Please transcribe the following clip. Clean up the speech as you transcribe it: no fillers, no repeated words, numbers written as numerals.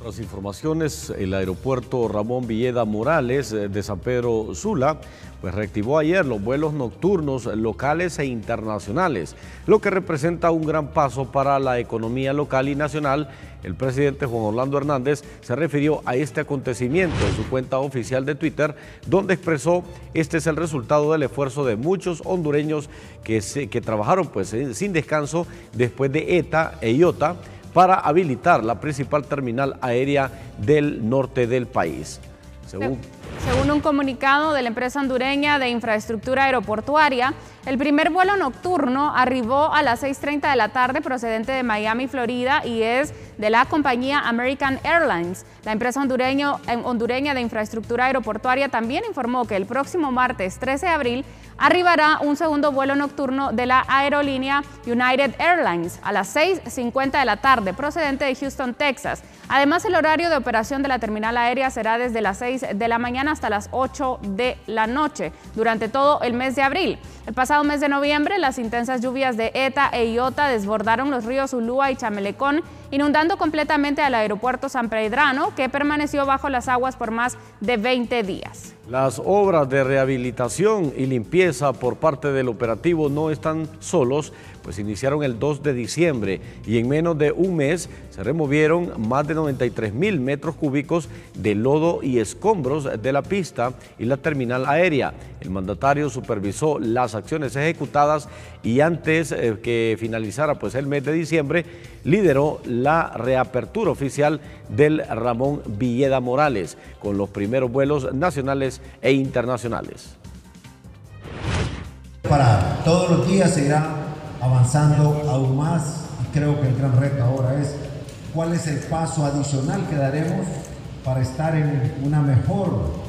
Las informaciones, el aeropuerto Ramón Villeda Morales de San Pedro Sula pues reactivó ayer los vuelos nocturnos locales e internacionales, lo que representa un gran paso para la economía local y nacional. El presidente Juan Orlando Hernández se refirió a este acontecimiento en su cuenta oficial de Twitter, donde expresó: este es el resultado del esfuerzo de muchos hondureños que trabajaron pues sin descanso después de ETA e IOTA para habilitar la principal terminal aérea del norte del país. Según un comunicado de la empresa hondureña de infraestructura aeroportuaria, el primer vuelo nocturno arribó a las 6:30 de la tarde procedente de Miami, Florida, y es de la compañía American Airlines. La empresa hondureña de infraestructura aeroportuaria también informó que el próximo martes 13 de abril arribará un segundo vuelo nocturno de la aerolínea United Airlines a las 6:50 de la tarde procedente de Houston, Texas. Además, el horario de operación de la terminal aérea será desde las 6 de la mañana hasta las 8 de la noche durante todo el mes de abril. El pasado mes de noviembre, las intensas lluvias de ETA e IOTA desbordaron los ríos Ulúa y Chamelecón, inundando completamente al aeropuerto San Pedrano, que permaneció bajo las aguas por más de 20 días. Las obras de rehabilitación y limpieza por parte del operativo No Están Solos pues iniciaron el 2 de diciembre y en menos de un mes se removieron más de 93,000 metros cúbicos de lodo y escombros de la pista y la terminal aérea. El mandatario supervisó las acciones ejecutadas y antes que finalizara pues el mes de diciembre lideró la reapertura oficial del Ramón Villeda Morales con los primeros vuelos nacionales e internacionales. Para todos los días seguirá avanzando aún más, y creo que el gran reto ahora es cuál es el paso adicional que daremos para estar en una mejor